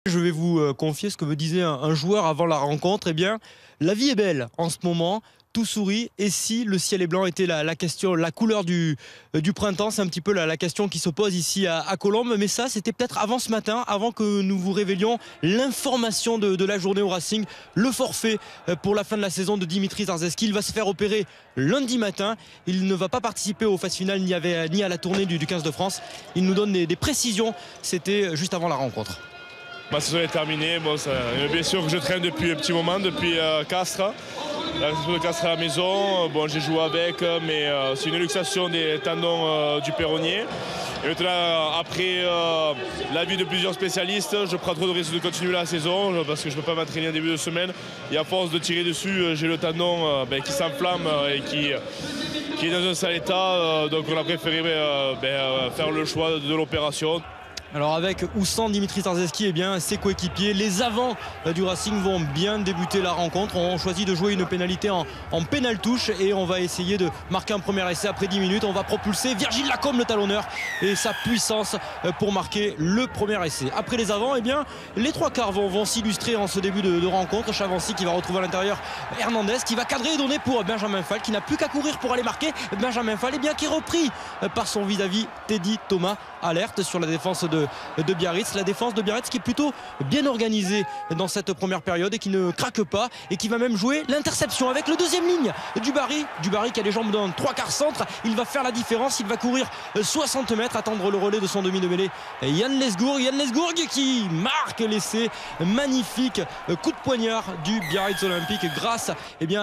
Je vais vous confier ce que me disait un joueur avant la rencontre. Eh bien, la vie est belle en ce moment. Tout sourit. Et si le ciel est blanc était la question, la couleur du printemps, c'est un petit peu la question qui se pose ici à Colombes. Mais ça, c'était peut-être avant ce matin, avant que nous vous révélions l'information de la journée au Racing. Le forfait pour la fin de la saison de Dimitri Zarzewski. Il va se faire opérer lundi matin. Il ne va pas participer aux phases finales ni à la tournée du 15 de France. Il nous donne des précisions. C'était juste avant la rencontre. Ma saison est terminée. Bon, c'est une blessure que je traîne depuis un petit moment, depuis Castres. La blessure de Castres à la maison. Bon, j'ai joué avec, mais c'est une luxation des tendons du péronnier. Et maintenant, après l'avis de plusieurs spécialistes, je prends trop de risques de continuer la saison parce que je ne peux pas m'entraîner en début de semaine. Et à force de tirer dessus, j'ai le tendon qui s'enflamme et qui est dans un sale état. Donc on a préféré faire le choix de l'opération. Alors avec ou sans Dimitri Zarzewski, eh bien ses coéquipiers, les avants du Racing vont bien débuter la rencontre. On choisit de jouer une pénalité en pénal touche et on va essayer de marquer un premier essai après 10 minutes. On va propulser Virgile Lacombe, le talonneur, et sa puissance pour marquer le premier essai. Après les avants, eh bien les trois quarts vont s'illustrer en ce début de rencontre. Chavancy qui va retrouver à l'intérieur Hernandez, qui va cadrer et donner pour Benjamin Fall, qui n'a plus qu'à courir pour aller marquer. Benjamin Fall, eh bien qui est repris par son vis-à-vis Teddy Thomas. Alerte sur la défense de Biarritz. La défense de Biarritz qui est plutôt bien organisée dans cette première période et qui ne craque pas et qui va même jouer l'interception avec le deuxième ligne du Barry qui a les jambes d'un 3/4 centre. Il va faire la différence, il va courir 60 mètres, attendre le relais de son demi de mêlée Yann Lesgourg qui marque l'essai. Magnifique coup de poignard du Biarritz Olympique grâce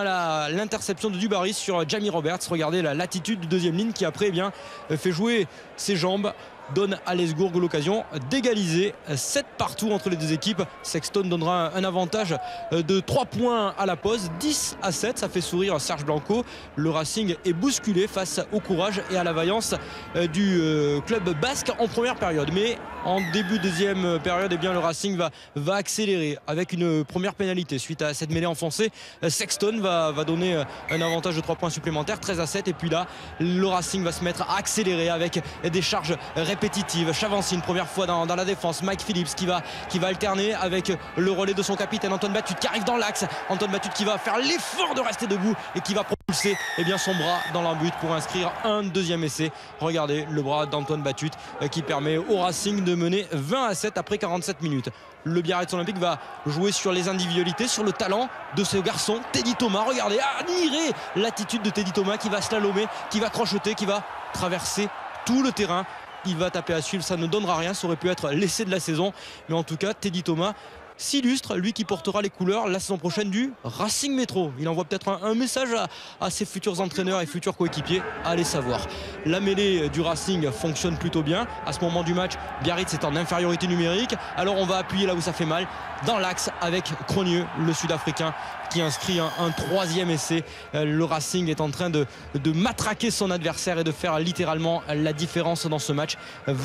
à l'interception de Dubarry sur Jamie Roberts. Regardez la latitude du deuxième ligne qui après fait jouer ses jambes, donne à Lesgourg l'occasion d'égaliser. 7 partout entre les deux équipes. Sexton donnera un avantage de 3 points à la pause, 10-7. Ça fait sourire Serge Blanco. Le Racing est bousculé face au courage et à la vaillance du club basque en première période. Mais en début de deuxième période, le Racing va accélérer avec une première pénalité suite à cette mêlée enfoncée. Sexton va donner un avantage de 3 points supplémentaires, 13-7. Et puis là, le Racing va se mettre à accélérer avec des charges répétitive. Chavancy une première fois dans la défense. Mike Phillips qui va alterner avec le relais de son capitaine Antoine Batut qui arrive dans l'axe. Antoine Batut qui va faire l'effort de rester debout et qui va propulser son bras dans l'embut pour inscrire un deuxième essai. Regardez le bras d'Antoine Batut qui permet au Racing de mener 20-7 après 47 minutes. Le Biarritz Olympique va jouer sur les individualités, sur le talent de ce garçon Teddy Thomas. Regardez, admirez l'attitude de Teddy Thomas qui va slalomer, qui va crocheter, qui va traverser tout le terrain. Il va taper à suivre, ça ne donnera rien, ça aurait pu être l'essai de la saison, mais en tout cas Teddy Thomas s'illustre, lui qui portera les couleurs la saison prochaine du Racing Métro. Il envoie peut-être un message à ses futurs entraîneurs et futurs coéquipiers, allez savoir. La mêlée du Racing fonctionne plutôt bien. À ce moment du match, Biarritz est en infériorité numérique, alors on va appuyer là où ça fait mal, dans l'axe avec Cronieux, le Sud-Africain, qui inscrit un troisième essai. Le Racing est en train de matraquer son adversaire et de faire littéralement la différence dans ce match.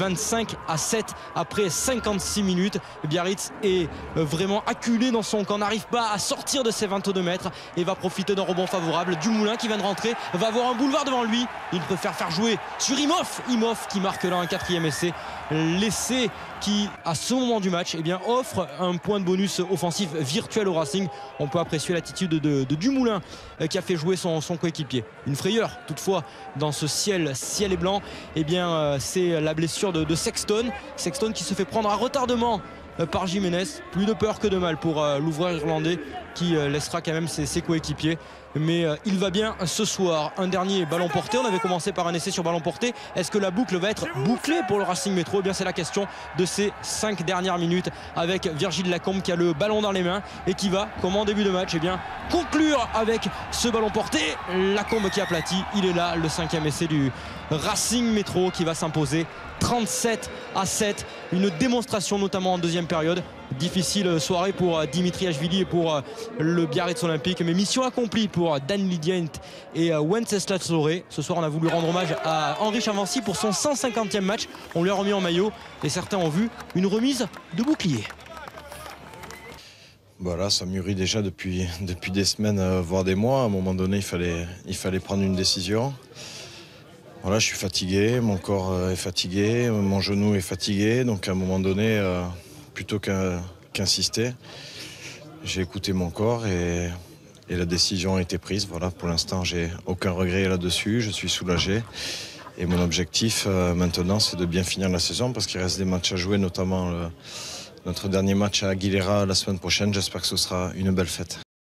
25-7 après 56 minutes. Biarritz est vraiment acculé dans son camp, n'arrive pas à sortir de ses 22 mètres et va profiter d'un rebond favorable. Dumoulin qui vient de rentrer va avoir un boulevard devant lui. Il préfère faire jouer sur Imhoff qui marque là un quatrième essai. L'essai qui à ce moment du match offre un point de bonus offensif virtuel au Racing. On peut apprécier l'attitude de Dumoulin qui a fait jouer son coéquipier. Une frayeur toutefois dans ce ciel et blanc, c'est la blessure de Sexton qui se fait prendre à retardement par Jiménez. Plus de peur que de mal pour l'ouvreur irlandais qui laissera quand même ses coéquipiers. Mais il va bien ce soir. Un dernier ballon porté. On avait commencé par un essai sur ballon porté. Est-ce que la boucle va être bouclée pour le Racing Métro? C'est la question de ces 5 dernières minutes avec Virgile Lacombe qui a le ballon dans les mains et qui va, comme en début de match, conclure avec ce ballon porté. Lacombe qui aplatit. Il est là, le 5e essai du Racing Métro qui va s'imposer 37-7. Une démonstration notamment en deuxième période. Difficile soirée pour Dimitri Ashvili et pour le Biarritz Olympique, mais mission accomplie pour Dan Lidient et Wenceslas Loré. Ce soir on a voulu rendre hommage à Henri Chavancy pour son 150e match. On lui a remis en maillot et certains ont vu une remise de bouclier. Voilà, ça mûrit déjà depuis des semaines, voire des mois. À un moment donné, il fallait prendre une décision. Voilà, je suis fatigué, mon corps est fatigué, mon genou est fatigué. Donc à un moment donné, plutôt qu'un qu'insister. J'ai écouté mon corps et la décision a été prise. Voilà, pour l'instant, j'ai aucun regret là-dessus. Je suis soulagé. Et mon objectif maintenant, c'est de bien finir la saison parce qu'il reste des matchs à jouer, notamment notre dernier match à Aguilera la semaine prochaine. J'espère que ce sera une belle fête.